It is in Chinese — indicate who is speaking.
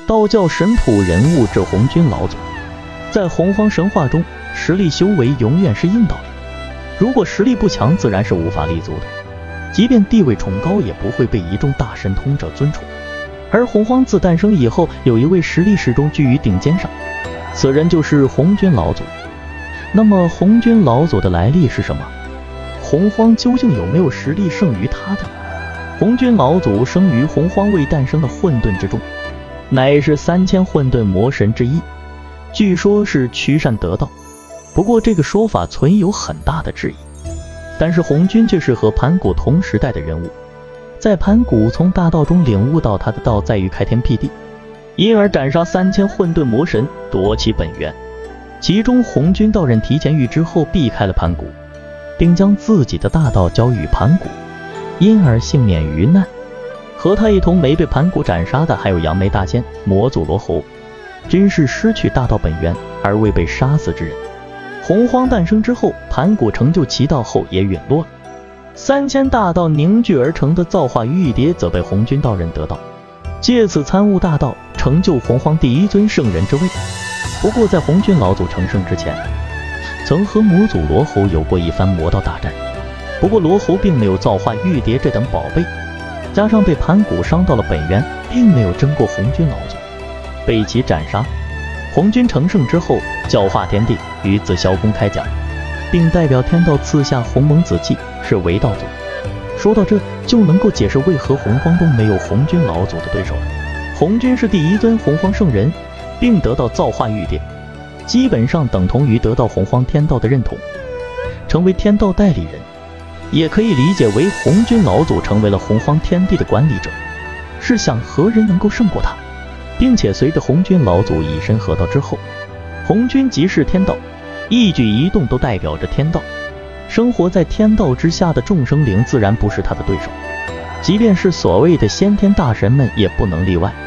Speaker 1: 道教神谱人物之红军老祖。在洪荒神话中，实力修为永远是硬道理，如果实力不强，自然是无法立足的，即便地位崇高，也不会被一众大神通者尊崇。而洪荒自诞生以后，有一位实力始终居于顶尖上，此人就是红军老祖。那么红军老祖的来历是什么？洪荒究竟有没有实力胜于他的？红军老祖生于洪荒未诞生的混沌之中，乃是3000混沌魔神之一，据说是驱善得道，不过这个说法存有很大的质疑。但是红军却是和盘古同时代的人物，在盘古从大道中领悟到他的道在于开天辟地，因而斩杀3000混沌魔神，夺其本源。其中红军道人提前预知后避开了盘古，并将自己的大道交予盘古，因而幸免于难。和他一同没被盘古斩杀的还有杨梅大仙、魔祖罗侯，均是失去大道本源而未被杀死之人。洪荒诞生之后，盘古成就其道后也陨落了，3000大道凝聚而成的造化玉蝶则被红军道人得到，借此参悟大道，成就洪荒第一尊圣人之位。不过在红军老祖成圣之前，曾和魔祖罗侯有过一番魔道大战，不过罗侯并没有造化玉蝶这等宝贝，加上被盘古伤到了本源，并没有争过红军老祖，被其斩杀。红军成圣之后，教化天地，与子萧公开讲，并代表天道赐下鸿蒙子气，是为道祖。说到这，就能够解释为何洪荒中没有红军老祖的对手了。红军是第一尊洪荒圣人，并得到造化玉蝶，基本上等同于得到洪荒天道的认同，成为天道代理人，也可以理解为红军老祖成为了洪荒天地的管理者，是想何人能够胜过他。并且随着红军老祖以身合道之后，红军即是天道，一举一动都代表着天道，生活在天道之下的众生灵自然不是他的对手，即便是所谓的先天大神们也不能例外。